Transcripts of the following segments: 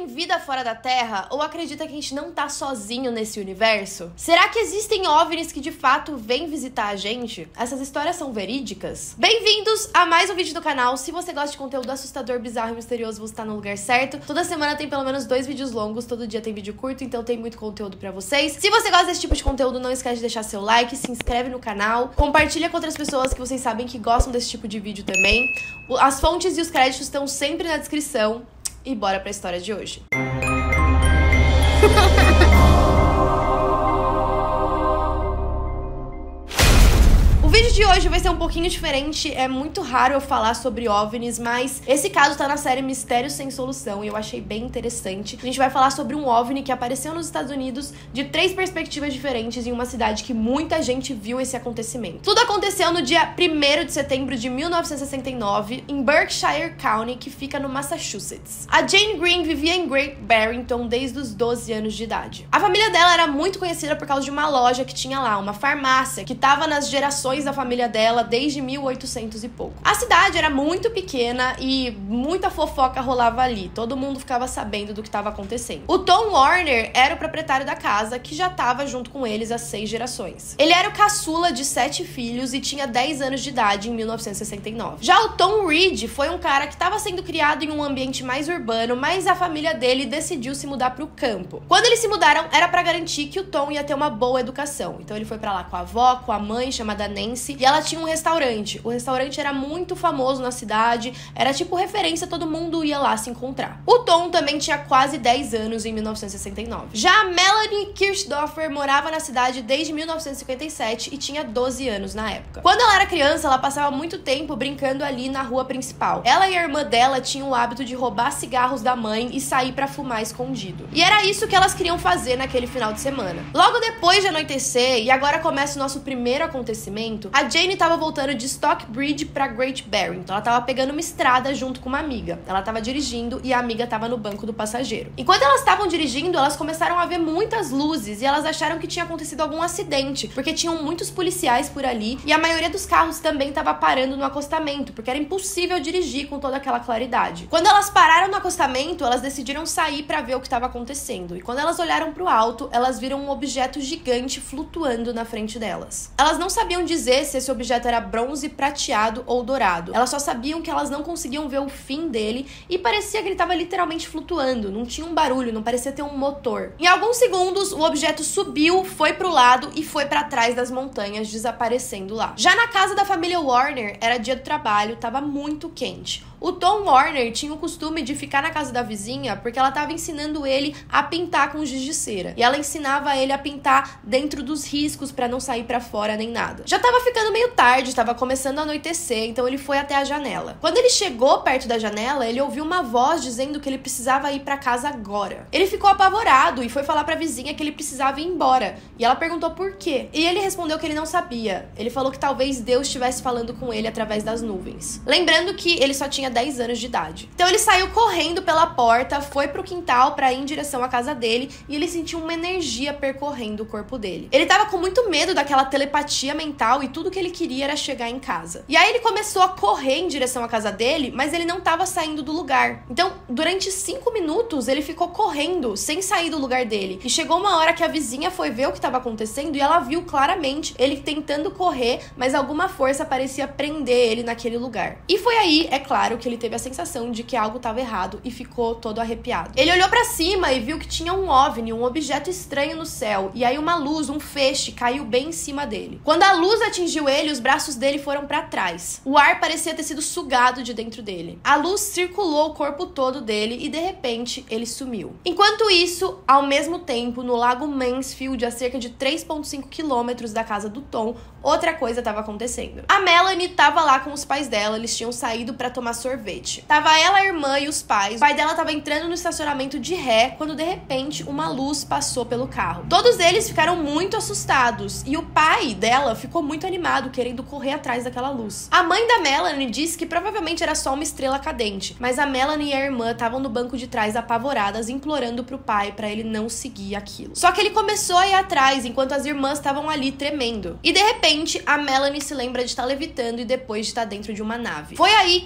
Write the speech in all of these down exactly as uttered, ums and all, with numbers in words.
tem vida fora da Terra ou acredita que a gente não tá sozinho nesse universo? Será que existem OVNIs que de fato vêm visitar a gente? Essas histórias são verídicas? Bem-vindos a mais um vídeo do canal. Se você gosta de conteúdo assustador, bizarro e misterioso, você tá no lugar certo. Toda semana tem pelo menos dois vídeos longos, todo dia tem vídeo curto, então tem muito conteúdo pra vocês. Se você gosta desse tipo de conteúdo, não esquece de deixar seu like, se inscreve no canal, compartilha com outras pessoas que vocês sabem que gostam desse tipo de vídeo também. As fontes e os créditos estão sempre na descrição. E bora pra história de hoje. O vídeo de hoje vai ser um pouquinho diferente, é muito raro eu falar sobre OVNIs, mas esse caso tá na série Mistérios Sem Solução e eu achei bem interessante. A gente vai falar sobre um OVNI que apareceu nos Estados Unidos de três perspectivas diferentes em uma cidade que muita gente viu esse acontecimento. Tudo aconteceu no dia primeiro de setembro de mil novecentos e sessenta e nove, em Berkshire County, que fica no Massachusetts. A Jane Green vivia em Great Barrington desde os doze anos de idade. A família dela era muito conhecida por causa de uma loja que tinha lá, uma farmácia, que tava nas gerações da família dela desde mil e oitocentos e pouco. A cidade era muito pequena e muita fofoca rolava ali. Todo mundo ficava sabendo do que estava acontecendo. O Tom Warner era o proprietário da casa, que já estava junto com eles há seis gerações. Ele era o caçula de sete filhos e tinha dez anos de idade em mil novecentos e sessenta e nove. Já o Tom Reed foi um cara que estava sendo criado em um ambiente mais urbano, mas a família dele decidiu se mudar para o campo. Quando eles se mudaram, era para garantir que o Tom ia ter uma boa educação. Então ele foi para lá com a avó, com a mãe, chamada Nancy, e ela tinha um restaurante. O restaurante era muito famoso na cidade, era tipo referência, todo mundo ia lá se encontrar. O Tom também tinha quase dez anos em mil novecentos e sessenta e nove. Já a Melanie Kirchdorfer morava na cidade desde mil novecentos e cinquenta e sete e tinha doze anos na época. Quando ela era criança, ela passava muito tempo brincando ali na rua principal. Ela e a irmã dela tinham o hábito de roubar cigarros da mãe e sair pra fumar escondido. E era isso que elas queriam fazer naquele final de semana. Logo depois de anoitecer, e agora começa o nosso primeiro acontecimento, a Jane tava voltando de Stockbridge pra Great Barrington. Ela tava pegando uma estrada junto com uma amiga. Ela tava dirigindo e a amiga tava no banco do passageiro. Enquanto elas estavam dirigindo, elas começaram a ver muitas luzes e elas acharam que tinha acontecido algum acidente, porque tinham muitos policiais por ali e a maioria dos carros também tava parando no acostamento, porque era impossível dirigir com toda aquela claridade. Quando elas pararam no acostamento, elas decidiram sair pra ver o que tava acontecendo. E quando elas olharam pro alto, elas viram um objeto gigante flutuando na frente delas. Elas não sabiam dizer se esse objeto era bronze, prateado ou dourado. Elas só sabiam que elas não conseguiam ver o fim dele e parecia que ele estava literalmente flutuando. Não tinha um barulho, não parecia ter um motor. Em alguns segundos, o objeto subiu, foi pro lado e foi para trás das montanhas, desaparecendo lá. Já na casa da família Warner, era dia do trabalho, estava muito quente. O Tom Warner tinha o costume de ficar na casa da vizinha porque ela estava ensinando ele a pintar com giz de cera. E ela ensinava ele a pintar dentro dos riscos para não sair para fora nem nada. Já estava ficando meio tarde, estava começando a anoitecer, então ele foi até a janela. Quando ele chegou perto da janela, ele ouviu uma voz dizendo que ele precisava ir para casa agora. Ele ficou apavorado e foi falar para a vizinha que ele precisava ir embora. E ela perguntou por quê. E ele respondeu que ele não sabia. Ele falou que talvez Deus estivesse falando com ele através das nuvens. Lembrando que ele só tinha dez anos de idade. Então ele saiu correndo pela porta, foi pro quintal pra ir em direção à casa dele e ele sentiu uma energia percorrendo o corpo dele. Ele tava com muito medo daquela telepatia mental e tudo que ele queria era chegar em casa. E aí ele começou a correr em direção à casa dele, mas ele não tava saindo do lugar. Então, durante cinco minutos, ele ficou correndo sem sair do lugar dele. E chegou uma hora que a vizinha foi ver o que tava acontecendo e ela viu claramente ele tentando correr, mas alguma força parecia prender ele naquele lugar. E foi aí, é claro, que ele teve a sensação de que algo estava errado e ficou todo arrepiado. Ele olhou pra cima e viu que tinha um OVNI, um objeto estranho no céu, e aí uma luz, um feixe, caiu bem em cima dele. Quando a luz atingiu ele, os braços dele foram pra trás. O ar parecia ter sido sugado de dentro dele. A luz circulou o corpo todo dele e de repente ele sumiu. Enquanto isso, ao mesmo tempo, no lago Mansfield, a cerca de três vírgula cinco quilômetros da casa do Tom, outra coisa estava acontecendo. A Melanie estava lá com os pais dela, eles tinham saído para tomar sorvete. Tava ela, a irmã e os pais. O pai dela tava entrando no estacionamento de ré quando de repente uma luz passou pelo carro. Todos eles ficaram muito assustados e o pai dela ficou muito animado, querendo correr atrás daquela luz. A mãe da Melanie disse que provavelmente era só uma estrela cadente, mas a Melanie e a irmã estavam no banco de trás apavoradas, implorando pro pai para ele não seguir aquilo. Só que ele começou a ir atrás enquanto as irmãs estavam ali tremendo. E de repente a Melanie se lembra de estar levitando e depois de estar dentro de uma nave. Foi aí que o Tom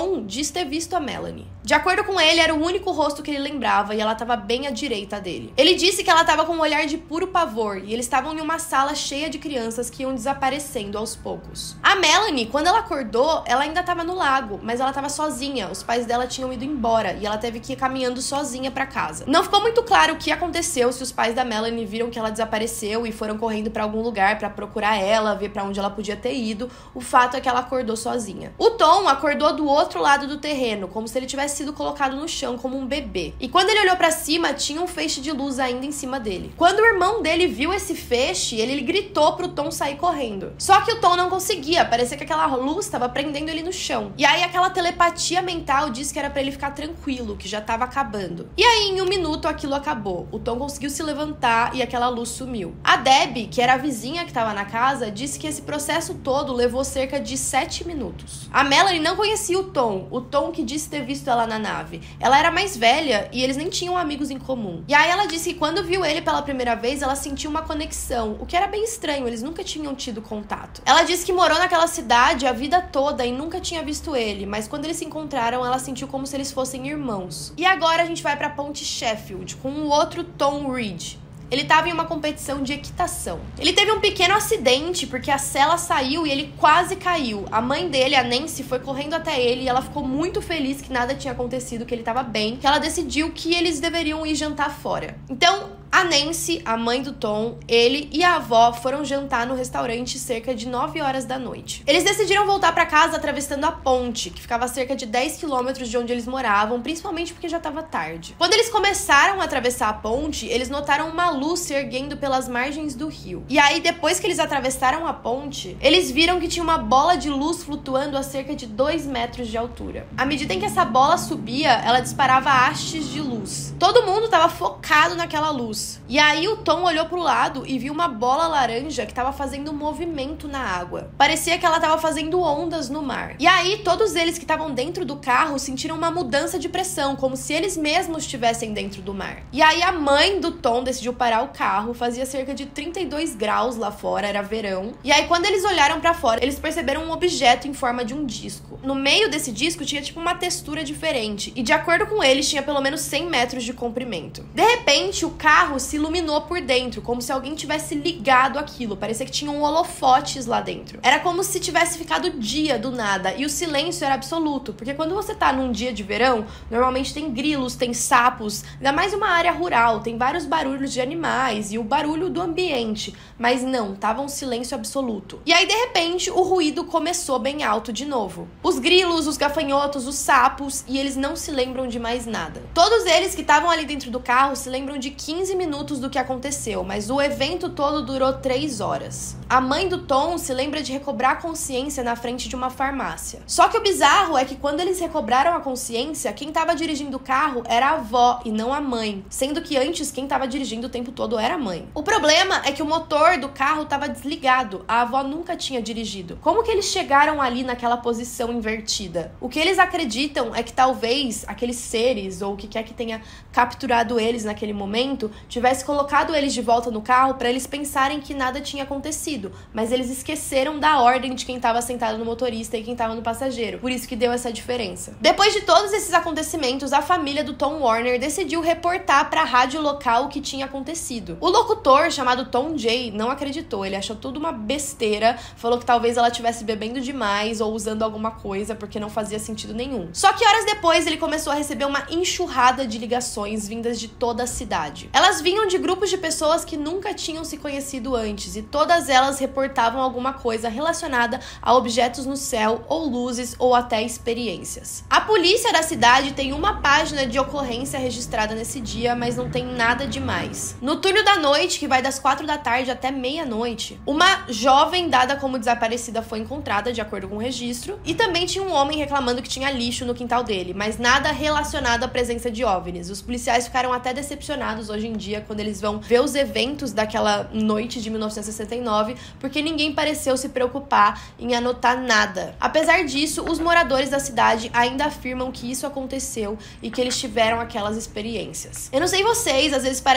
Tom disse ter visto a Melanie. De acordo com ele, era o único rosto que ele lembrava e ela estava bem à direita dele. Ele disse que ela estava com um olhar de puro pavor e eles estavam em uma sala cheia de crianças que iam desaparecendo aos poucos. A Melanie, quando ela acordou, ela ainda estava no lago, mas ela estava sozinha. Os pais dela tinham ido embora e ela teve que ir caminhando sozinha para casa. Não ficou muito claro o que aconteceu, se os pais da Melanie viram que ela desapareceu e foram correndo para algum lugar para procurar ela, ver para onde ela podia ter ido. O fato é que ela acordou sozinha. O Tom acordou do outro lado do terreno, como se ele tivesse sido colocado no chão como um bebê. E quando ele olhou pra cima, tinha um feixe de luz ainda em cima dele. Quando o irmão dele viu esse feixe, ele gritou pro Tom sair correndo. Só que o Tom não conseguia, parecia que aquela luz estava prendendo ele no chão. E aí aquela telepatia mental disse que era pra ele ficar tranquilo, que já tava acabando. E aí em um minuto aquilo acabou. O Tom conseguiu se levantar e aquela luz sumiu. A Debbie, que era a vizinha que tava na casa, disse que esse processo todo levou cerca de sete minutos. A Melanie não conhecia o Tom, o Tom que disse ter visto ela na nave. Ela era mais velha e eles nem tinham amigos em comum. E aí ela disse que quando viu ele pela primeira vez, ela sentiu uma conexão, o que era bem estranho, eles nunca tinham tido contato. Ela disse que morou naquela cidade a vida toda e nunca tinha visto ele, mas quando eles se encontraram, ela sentiu como se eles fossem irmãos. E agora a gente vai pra Ponte Sheffield, com o outro Tom Reed. Ele estava em uma competição de equitação. Ele teve um pequeno acidente porque a sela saiu e ele quase caiu. A mãe dele, a Nancy, foi correndo até ele e ela ficou muito feliz que nada tinha acontecido, que ele estava bem, que ela decidiu que eles deveriam ir jantar fora. Então, a Nancy, a mãe do Tom, ele e a avó foram jantar no restaurante cerca de nove horas da noite. Eles decidiram voltar para casa atravessando a ponte, que ficava a cerca de dez quilômetros de onde eles moravam, principalmente porque já estava tarde. Quando eles começaram a atravessar a ponte, eles notaram uma luz se erguendo pelas margens do rio. E aí, depois que eles atravessaram a ponte, eles viram que tinha uma bola de luz flutuando a cerca de dois metros de altura. À medida em que essa bola subia, ela disparava hastes de luz. Todo mundo estava focado naquela luz. E aí o Tom olhou pro lado e viu uma bola laranja que estava fazendo um movimento na água. Parecia que ela estava fazendo ondas no mar. E aí todos eles que estavam dentro do carro sentiram uma mudança de pressão, como se eles mesmos estivessem dentro do mar. E aí a mãe do Tom decidiu parar o carro, fazia cerca de trinta e dois graus lá fora, era verão. E aí quando eles olharam pra fora, eles perceberam um objeto em forma de um disco. No meio desse disco tinha tipo uma textura diferente e de acordo com eles tinha pelo menos cem metros de comprimento. De repente o carro se iluminou por dentro, como se alguém tivesse ligado aquilo. Parecia que tinham holofotes lá dentro. Era como se tivesse ficado dia do nada e o silêncio era absoluto, porque quando você tá num dia de verão, normalmente tem grilos, tem sapos, ainda mais uma área rural, tem vários barulhos de animais e o barulho do ambiente, mas não, tava um silêncio absoluto. E aí de repente o ruído começou bem alto de novo. Os grilos, os gafanhotos, os sapos, e eles não se lembram de mais nada. Todos eles que estavam ali dentro do carro se lembram de quinze minutos do que aconteceu, mas o evento todo durou três horas. A mãe do Tom se lembra de recobrar a consciência na frente de uma farmácia. Só que o bizarro é que quando eles recobraram a consciência, quem estava dirigindo o carro era a avó e não a mãe, sendo que antes quem estava dirigindo o tempo todo era a mãe. O problema é que o motor do carro estava desligado, a avó nunca tinha dirigido. Como que eles chegaram ali naquela posição invertida? O que eles acreditam é que talvez aqueles seres, ou o que quer que tenha capturado eles naquele momento, tivesse colocado eles de volta no carro para eles pensarem que nada tinha acontecido, mas eles esqueceram da ordem de quem estava sentado no motorista e quem estava no passageiro, por isso que deu essa diferença. Depois de todos esses acontecimentos, a família do Tom Warner decidiu reportar para a rádio local o que tinha acontecido. O locutor, chamado Tom Jay, não acreditou, ele achou tudo uma besteira, falou que talvez ela estivesse bebendo demais ou usando alguma coisa, porque não fazia sentido nenhum. Só que horas depois ele começou a receber uma enxurrada de ligações vindas de toda a cidade. Elas vinham de grupos de pessoas que nunca tinham se conhecido antes e todas elas reportavam alguma coisa relacionada a objetos no céu ou luzes ou até experiências. A polícia da cidade tem uma página de ocorrência registrada nesse dia, mas não tem nada demais. No turno da noite, que vai das quatro da tarde até meia-noite, uma jovem dada como desaparecida foi encontrada, de acordo com o registro, e também tinha um homem reclamando que tinha lixo no quintal dele, mas nada relacionado à presença de OVNIs. Os policiais ficaram até decepcionados hoje em dia quando eles vão ver os eventos daquela noite de mil novecentos e sessenta e nove, porque ninguém pareceu se preocupar em anotar nada. Apesar disso, os moradores da cidade ainda afirmam que isso aconteceu e que eles tiveram aquelas experiências. Eu não sei vocês, às vezes parece ser muito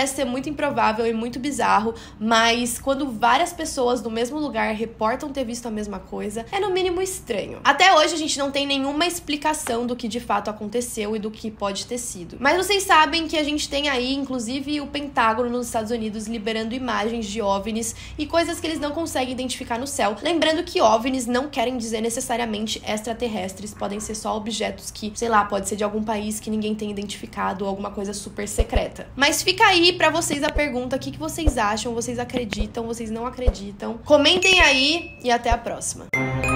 muito improvável e muito bizarro, mas quando várias pessoas do mesmo lugar reportam ter visto a mesma coisa, é no mínimo estranho. Até hoje a gente não tem nenhuma explicação do que de fato aconteceu e do que pode ter sido. Mas vocês sabem que a gente tem aí, inclusive, o Pentágono nos Estados Unidos liberando imagens de OVNIs e coisas que eles não conseguem identificar no céu. Lembrando que OVNIs não querem dizer necessariamente extraterrestres, podem ser só objetos que, sei lá, pode ser de algum país que ninguém tem identificado ou alguma coisa super secreta. Mas fica aí pra vocês a pergunta, o que, que vocês acham? Vocês acreditam? Vocês não acreditam? Comentem aí e até a próxima.